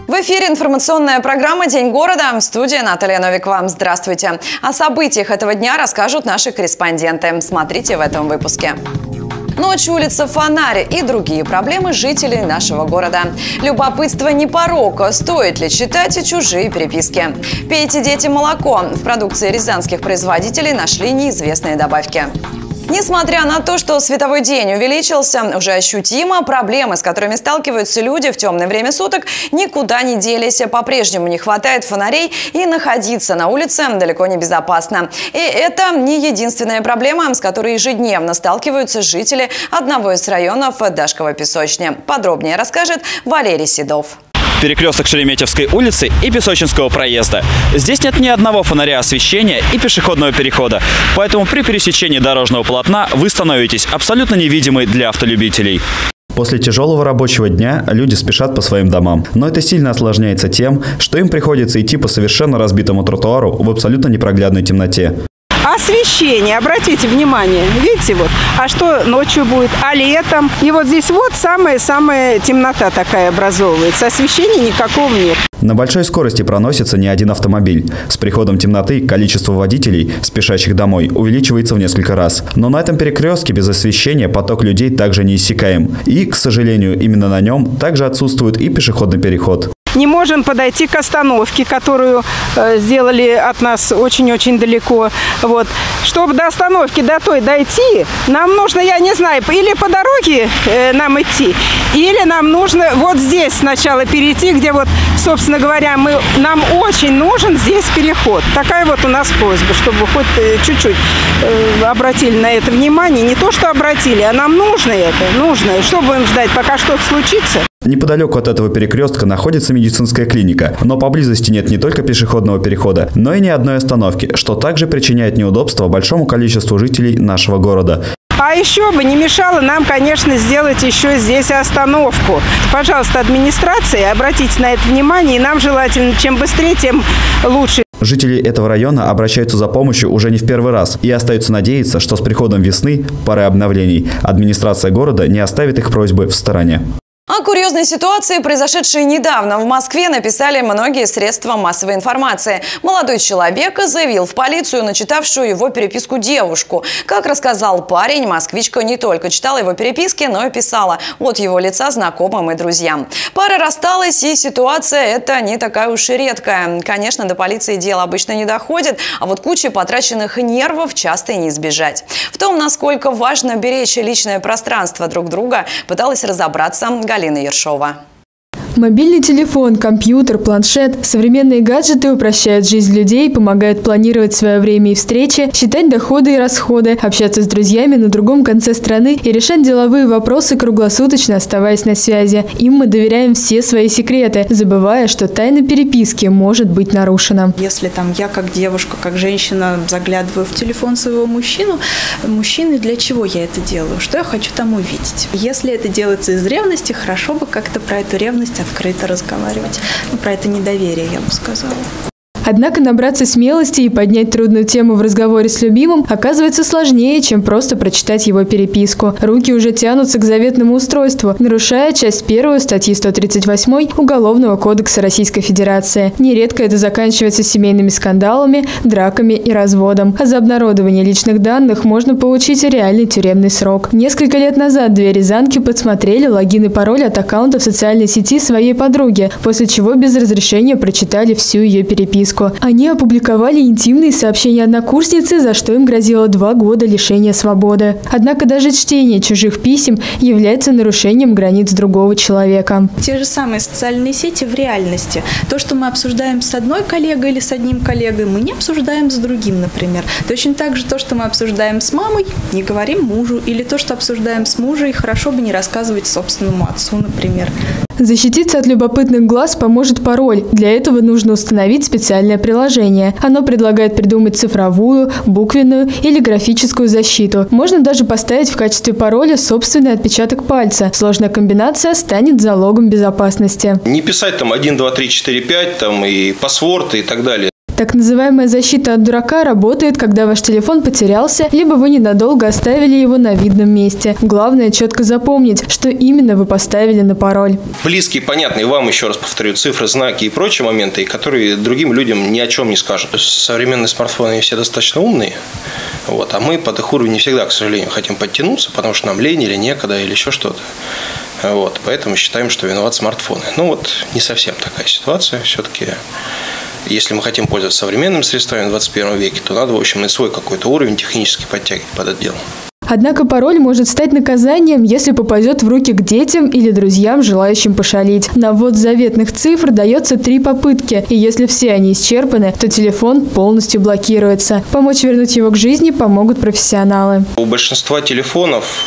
В эфире информационная программа «День города». В студии Наталья Новикова. Здравствуйте. О событиях этого дня расскажут наши корреспонденты. Смотрите в этом выпуске. Ночь, улица, фонарь и другие проблемы жителей нашего города. Любопытство не порок. Стоит ли читать чужие переписки? Пейте, дети, молоко. В продукции рязанских производителей нашли неизвестные добавки. Несмотря на то, что световой день увеличился, уже ощутимо проблемы, с которыми сталкиваются люди в темное время суток, никуда не делись. По-прежнему не хватает фонарей, и находиться на улице далеко не безопасно. И это не единственная проблема, с которой ежедневно сталкиваются жители одного из районов Дашково-Песочни. Подробнее расскажет Валерий Седов. Перекресток Шереметьевской улицы и Песочинского проезда. Здесь нет ни одного фонаря освещения и пешеходного перехода. Поэтому при пересечении дорожного полотна вы становитесь абсолютно невидимы для автолюбителей. После тяжелого рабочего дня люди спешат по своим домам. Но это сильно осложняется тем, что им приходится идти по совершенно разбитому тротуару в абсолютно непроглядной темноте. Освещение, обратите внимание, видите, вот, а что ночью будет, а летом? И вот здесь вот самая темнота такая образовывается, освещения никакого нет. На большой скорости проносится не один автомобиль. С приходом темноты количество водителей, спешащих домой, увеличивается в несколько раз. Но на этом перекрестке без освещения поток людей также неиссякаем. И, к сожалению, именно на нем также отсутствует и пешеходный переход. Не можем подойти к остановке, которую сделали от нас очень-очень далеко. Вот. Чтобы до остановки, до той дойти, нам нужно, я не знаю, или по дороге нам идти, или нам нужно вот здесь сначала перейти, где вот, собственно говоря, нам очень нужен здесь переход. Такая вот у нас просьба, чтобы хоть чуть-чуть обратили на это внимание. Не то, что обратили, а нам нужно это, нужно. Что будем ждать, пока что-то случится? Неподалеку от этого перекрестка находится медицинская клиника, но поблизости нет не только пешеходного перехода, но и ни одной остановки, что также причиняет неудобства большому количеству жителей нашего города. А еще бы не мешало нам, конечно, сделать еще здесь остановку. Пожалуйста, администрация, обратите на это внимание, и нам желательно, чем быстрее, тем лучше. Жители этого района обращаются за помощью уже не в первый раз и остаются надеяться, что с приходом весны, поры обновлений, администрация города не оставит их просьбы в стороне. О курьезной ситуации, произошедшей недавно в Москве, написали многие средства массовой информации. Молодой человек заявил в полицию начитавшую его переписку девушку. Как рассказал парень, москвичка не только читала его переписки, но и писала от его лица знакомым и друзьям. Пара рассталась, и ситуация эта не такая уж и редкая. Конечно, до полиции дело обычно не доходит, а вот кучи потраченных нервов часто и не избежать. В том, насколько важно беречь личное пространство друг друга, пыталась разобраться Галина Ершова. Мобильный телефон, компьютер, планшет – современные гаджеты упрощают жизнь людей, помогают планировать свое время и встречи, считать доходы и расходы, общаться с друзьями на другом конце страны и решать деловые вопросы круглосуточно, оставаясь на связи. Им мы доверяем все свои секреты, забывая, что тайна переписки может быть нарушена. Если там я как девушка, как женщина заглядываю в телефон своего мужчины, для чего я это делаю? Что я хочу там увидеть? Если это делается из ревности, хорошо бы как-то про эту ревность открыто разговаривать. Про это недоверие, я бы сказала. Однако набраться смелости и поднять трудную тему в разговоре с любимым оказывается сложнее, чем просто прочитать его переписку. Руки уже тянутся к заветному устройству, нарушая часть 1 статьи 138 Уголовного кодекса Российской Федерации. Нередко это заканчивается семейными скандалами, драками и разводом. А за обнародование личных данных можно получить реальный тюремный срок. Несколько лет назад две рязанки подсмотрели логин и пароль от аккаунта в социальной сети своей подруги, после чего без разрешения прочитали всю ее переписку. Они опубликовали интимные сообщения однокурсницы, за что им грозило 2 года лишения свободы. Однако даже чтение чужих писем является нарушением границ другого человека. Те же самые социальные сети в реальности. То, что мы обсуждаем с одной коллегой или с одним коллегой, мы не обсуждаем с другим, например. Точно так же то, что мы обсуждаем с мамой, не говорим мужу. Или то, что обсуждаем с мужем, хорошо бы не рассказывать собственному отцу, например. Защититься от любопытных глаз поможет пароль. Для этого нужно установить специальное приложение. Оно предлагает придумать цифровую, буквенную или графическую защиту. Можно даже поставить в качестве пароля собственный отпечаток пальца. Сложная комбинация станет залогом безопасности. Не писать там 1, 2, 3, 4, 5 там, и паспорт и так далее. Так называемая защита от дурака работает, когда ваш телефон потерялся, либо вы ненадолго оставили его на видном месте. Главное четко запомнить, что именно вы поставили на пароль. Близкие, понятные вам, еще раз повторю, цифры, знаки и прочие моменты, которые другим людям ни о чем не скажут. Современные смартфоны все достаточно умные, а мы под их уровень не всегда, к сожалению, хотим подтянуться, потому что нам лень или некогда, или еще что-то. Поэтому считаем, что виноват смартфоны. Не совсем такая ситуация. Все-таки, если мы хотим пользоваться современными средствами в 21 веке, то надо, в общем, и свой какой-то уровень технически подтягивать под это дело. Однако пароль может стать наказанием, если попадет в руки к детям или друзьям, желающим пошалить. На ввод заветных цифр дается 3 попытки, и если все они исчерпаны, то телефон полностью блокируется. Помочь вернуть его к жизни помогут профессионалы. У большинства телефонов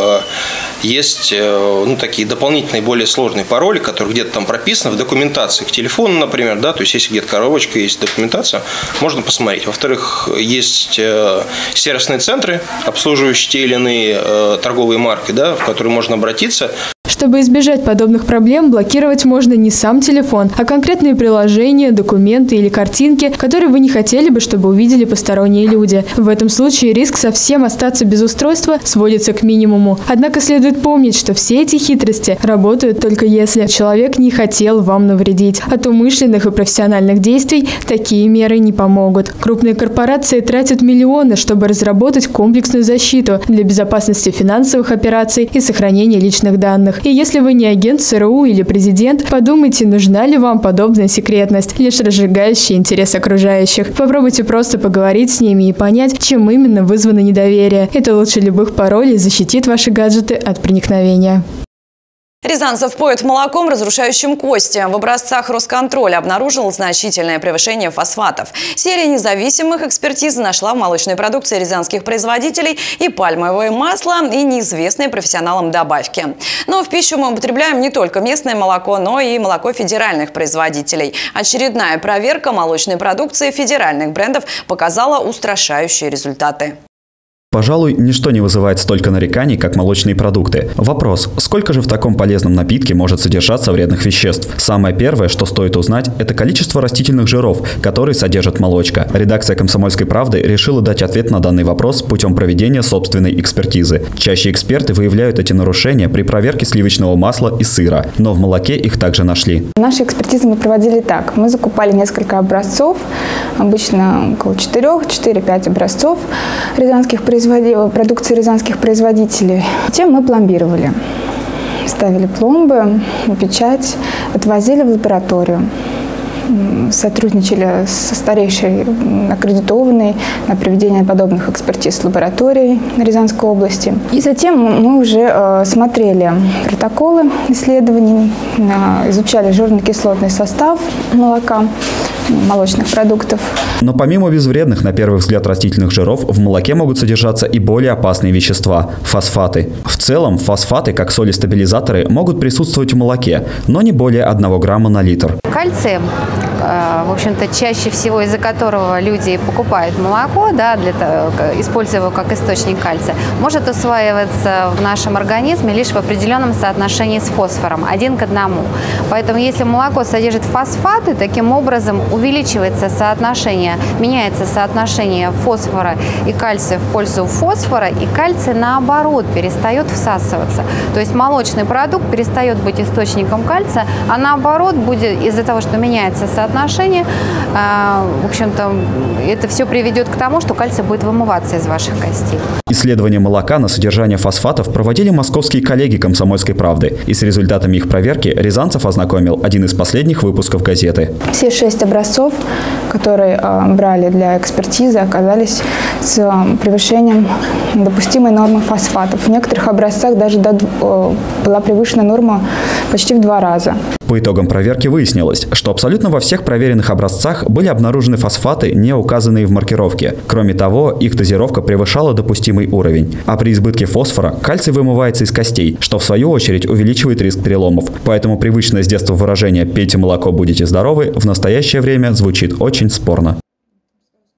есть такие дополнительные, более сложные пароли, которые где-то там прописаны в документации к телефону, например, то есть если где-то коробочка, есть документация, можно посмотреть. Во-вторых, есть сервисные центры, обслуживающие те или иные торговые марки, в которые можно обратиться. Чтобы избежать подобных проблем, блокировать можно не сам телефон, а конкретные приложения, документы или картинки, которые вы не хотели бы, чтобы увидели посторонние люди. В этом случае риск совсем остаться без устройства сводится к минимуму. Однако следует помнить, что все эти хитрости работают только если человек не хотел вам навредить. От умышленных и профессиональных действий такие меры не помогут. Крупные корпорации тратят миллионы, чтобы разработать комплексную защиту для безопасности финансовых операций и сохранения личных данных. И если вы не агент ЦРУ или президент, подумайте, нужна ли вам подобная секретность, лишь разжигающая интерес окружающих. Попробуйте просто поговорить с ними и понять, чем именно вызвано недоверие. Это лучше любых паролей защитит ваши гаджеты от проникновения. Рязанцев поет молоком, разрушающим кости. В образцах Росконтроля обнаружил значительное превышение фосфатов. Серия независимых экспертиз нашла в молочной продукции рязанских производителей и пальмовое масло, и неизвестные профессионалам добавки. Но в пищу мы употребляем не только местное молоко, но и молоко федеральных производителей. Очередная проверка молочной продукции федеральных брендов показала устрашающие результаты. Пожалуй, ничто не вызывает столько нареканий, как молочные продукты. Вопрос: сколько же в таком полезном напитке может содержаться вредных веществ? Самое первое, что стоит узнать, это количество растительных жиров, которые содержит молочка. Редакция «Комсомольской правды» решила дать ответ на данный вопрос путем проведения собственной экспертизы. Чаще эксперты выявляют эти нарушения при проверке сливочного масла и сыра, но в молоке их также нашли. Наши экспертизы мы проводили так. Мы закупали несколько образцов, обычно около 4-5 образцов продукции рязанских производителей. Затем мы пломбировали. Ставили пломбы, печать, отвозили в лабораторию. Сотрудничали со старейшей аккредитованной на проведение подобных экспертиз лабораторией Рязанской области. И затем мы уже смотрели протоколы исследований, изучали жирно-кислотный состав молока, молочных продуктов. Но помимо безвредных, на первый взгляд, растительных жиров, в молоке могут содержаться и более опасные вещества – фосфаты. В целом, фосфаты, как соли-стабилизаторы, могут присутствовать в молоке, но не более 1 грамма на литр. Кальций, в общем-то, чаще всего из-за которого люди покупают молоко, используя его как источник кальция, может усваиваться в нашем организме лишь в определенном соотношении с фосфором, 1 к 1. Поэтому, если молоко содержит фосфаты, таким образом увеличивается соотношение, меняется соотношение фосфора и кальция в пользу фосфора, и кальций, наоборот, перестает всасываться. То есть молочный продукт перестает быть источником кальция, а наоборот, будет из-за того, что меняется соотношение, в общем-то, это все приведет к тому, что кальций будет вымываться из ваших костей. Исследование молока на содержание фосфатов проводили московские коллеги «Комсомольской правды». И с результатами их проверки Рязанцев ознакомил один из последних выпусков газеты. Все 6 образцов, которые брали для экспертизы, оказались с превышением допустимой нормы фосфатов. В некоторых образцах даже была превышена норма почти в 2 раза. По итогам проверки выяснилось, что абсолютно во всех проверенных образцах были обнаружены фосфаты, не указанные в маркировке. Кроме того, их дозировка превышала допустимый уровень. А при избытке фосфора кальций вымывается из костей, что в свою очередь увеличивает риск переломов. Поэтому привычное с детства выражение «пейте молоко, будете здоровы» в настоящее время звучит очень спорно.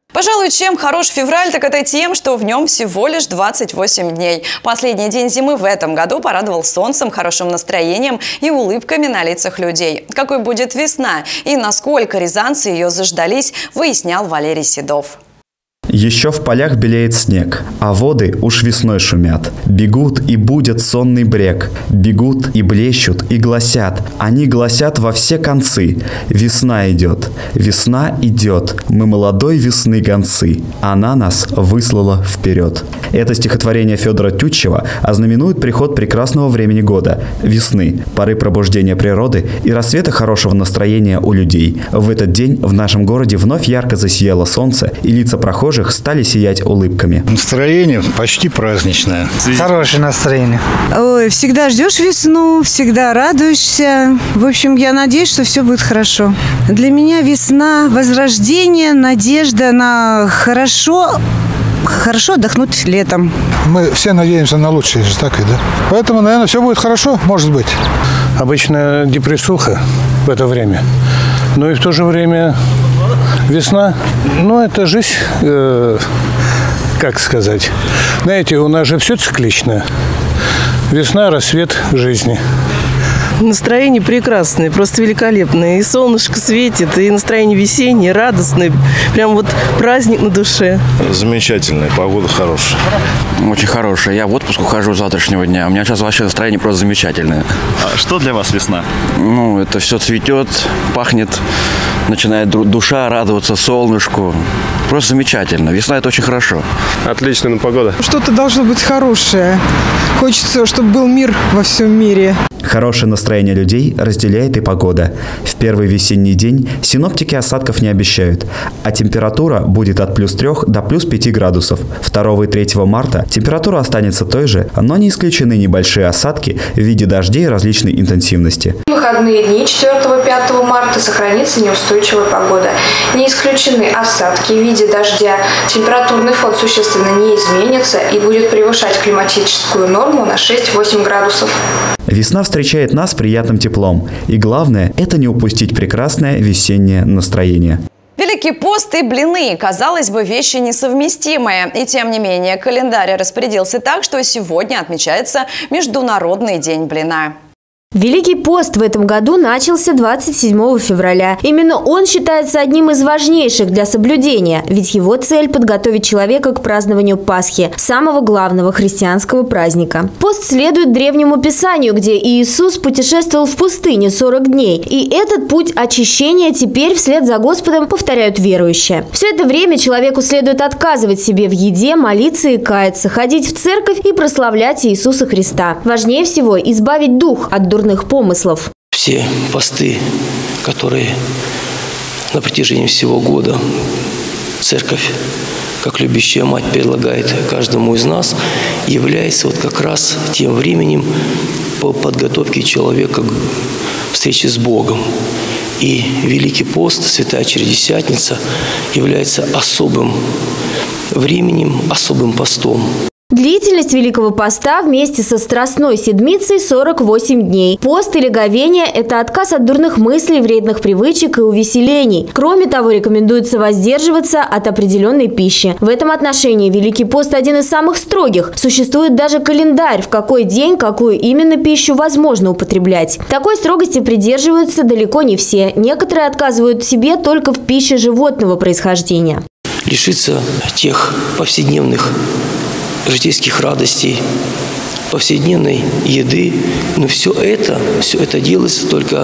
Пожалуй, чем хорош февраль, так это тем, что в нем всего лишь 28 дней. Последний день зимы в этом году порадовал солнцем, хорошим настроением и улыбками на лицах людей. Какой будет весна и насколько рязанцы ее заждались, выяснял Валерий Седов. Еще в полях белеет снег, а воды уж весной шумят. Бегут и будят сонный брег, бегут и блещут и гласят. Они гласят во все концы. Весна идет, мы молодой весны гонцы. Она нас выслала вперед. Это стихотворение Федора Тютчева ознаменует приход прекрасного времени года – весны, поры пробуждения природы и рассвета хорошего настроения у людей. В этот день в нашем городе вновь ярко засияло солнце, и лица прохожих стали сиять улыбками. Настроение почти праздничное. Хорошее настроение. Ой, всегда ждешь весну, всегда радуешься. В общем, я надеюсь, что все будет хорошо. Для меня весна – возрождение, надежда на хорошо отдохнуть летом. Мы все надеемся на лучшее же, так и да. Поэтому, наверное, все будет хорошо, может быть. Обычно депрессуха в это время. Но и в то же время весна, это жизнь, как сказать. Знаете, у нас же все циклично. Весна, рассвет жизни. Настроение прекрасное, просто великолепное. И солнышко светит, и настроение весеннее, радостное. Прям вот праздник на душе. Замечательная, погода хорошая. Очень хорошая. Я в отпуск ухожу с завтрашнего дня. У меня сейчас вообще настроение просто замечательное. А что для вас весна? Это все цветет, пахнет, начинает душа радоваться солнышку. Просто замечательно. Весна – это очень хорошо. Отличная погода. Что-то должно быть хорошее. Хочется, чтобы был мир во всем мире. Хорошее настроение людей разделяет и погода. В первый весенний день синоптики осадков не обещают, а температура будет от +3 до +5 градусов. 2 и 3 марта температура останется той же, но не исключены небольшие осадки в виде дождей различной интенсивности. В выходные дни 4-5 марта сохранится неустойчивая погода. Не исключены осадки в виде дождя. Температурный фон существенно не изменится и будет превышать климатическую норму на 6-8 градусов. Весна встречает нас приятным теплом. И главное – это не упустить прекрасное весеннее настроение. Великий пост и блины, казалось бы, вещи несовместимые. И тем не менее, календарь распорядился так, что сегодня отмечается Международный день блина. Великий пост в этом году начался 27 февраля. Именно он считается одним из важнейших для соблюдения, ведь его цель – подготовить человека к празднованию Пасхи, самого главного христианского праздника. Пост следует древнему писанию, где Иисус путешествовал в пустыне 40 дней. И этот путь очищения теперь вслед за Господом повторяют верующие. Все это время человеку следует отказывать себе в еде, молиться и каяться, ходить в церковь и прославлять Иисуса Христа. Важнее всего – избавить дух от дурных помыслов. Все посты, которые на протяжении всего года церковь, как любящая мать, предлагает каждому из нас, является как раз тем временем по подготовке человека к встрече с Богом. И Великий пост, Святая Чредесятница, является особым временем, особым постом. Длительность Великого поста вместе со Страстной седмицей 48 дней. Пост или говение – это отказ от дурных мыслей, вредных привычек и увеселений. Кроме того, рекомендуется воздерживаться от определенной пищи. В этом отношении Великий пост один из самых строгих. Существует даже календарь, в какой день какую именно пищу возможно употреблять. Такой строгости придерживаются далеко не все. Некоторые отказывают себе только в пище животного происхождения. Лишиться тех повседневных житейских радостей, повседневной еды. Но все это делается только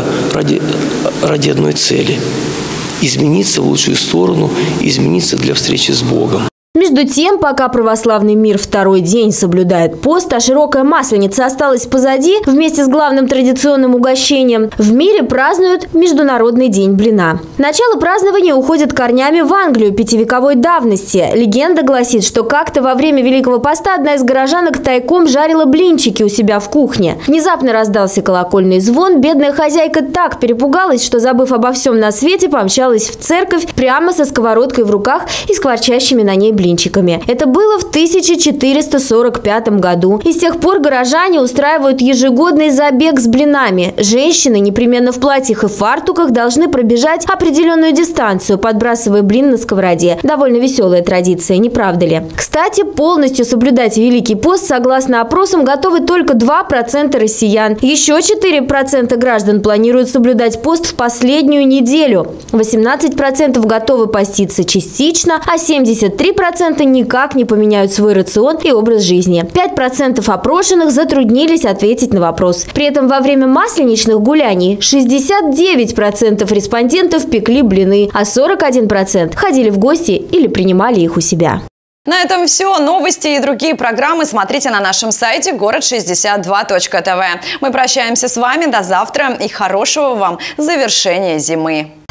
ради одной цели – измениться в лучшую сторону, измениться для встречи с Богом. Между тем, пока православный мир второй день соблюдает пост, а широкая Масленица осталась позади, вместе с главным традиционным угощением, в мире празднуют Международный день блина. Начало празднования уходит корнями в Англию пятивековой давности. Легенда гласит, что как-то во время Великого поста одна из горожанок тайком жарила блинчики у себя в кухне. Внезапно раздался колокольный звон, бедная хозяйка так перепугалась, что, забыв обо всем на свете, помчалась в церковь прямо со сковородкой в руках и скворчащими на ней блинчиками. блинчиками. Это было в 1445 году. И с тех пор горожане устраивают ежегодный забег с блинами. Женщины непременно в платьях и фартуках должны пробежать определенную дистанцию, подбрасывая блин на сковороде. Довольно веселая традиция, не правда ли? Кстати, полностью соблюдать Великий пост, согласно опросам, готовы только 2% россиян. Еще 4% граждан планируют соблюдать пост в последнюю неделю. 18% готовы поститься частично, а 73% никак не поменяют свой рацион и образ жизни. 5% опрошенных затруднились ответить на вопрос. При этом во время масленичных гуляний 69% респондентов пекли блины, а 41% ходили в гости или принимали их у себя. На этом все. Новости и другие программы смотрите на нашем сайте город62.тв. Мы прощаемся с вами до завтра и хорошего вам завершения зимы.